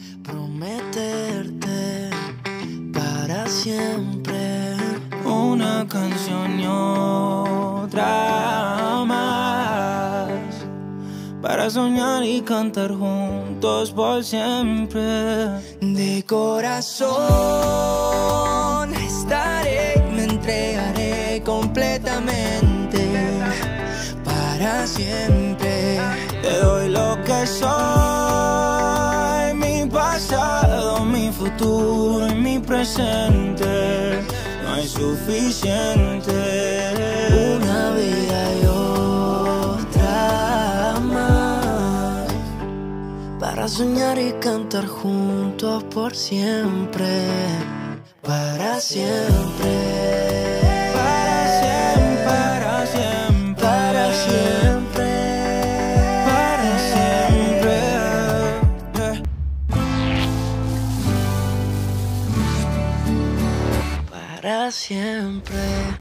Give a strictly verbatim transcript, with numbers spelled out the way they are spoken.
prometerte para siempre una canción y otra más, para soñar y cantar juntos por siempre. De corazón estaré, me entregaré completamente para siempre. Te doy lo que soy, mi pasado, mi futuro y mi presente. No hay suficiente. Una vida y otra más, para soñar y cantar juntos por siempre, para siempre. Para siempre.